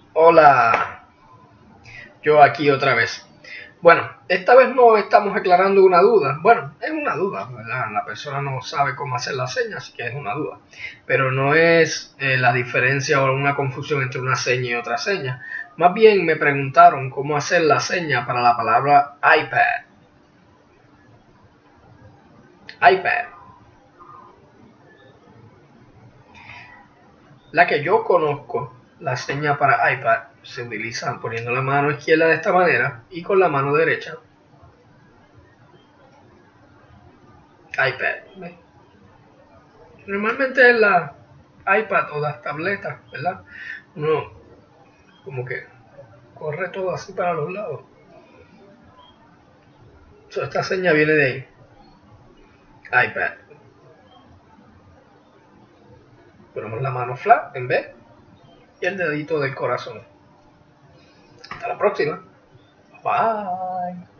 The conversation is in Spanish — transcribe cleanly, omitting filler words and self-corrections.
Hola, yo aquí otra vez. Bueno, esta vez no estamos aclarando una duda. Bueno, es una duda, ¿verdad? La persona no sabe cómo hacer la seña, así que es una duda. Pero no es la diferencia o una confusión entre una seña y otra seña. Más bien me preguntaron cómo hacer la seña para la palabra iPad. iPad. La que yo conozco, la seña para iPad, se utiliza poniendo la mano izquierda de esta manera y con la mano derecha iPad. ¿Ves? Normalmente en la iPad o las tabletas, ¿verdad? Uno como que corre todo así para los lados. Esta seña viene de ahí, iPad. Ponemos la mano flat en vez y el dedito del corazón. Hasta la próxima. Bye.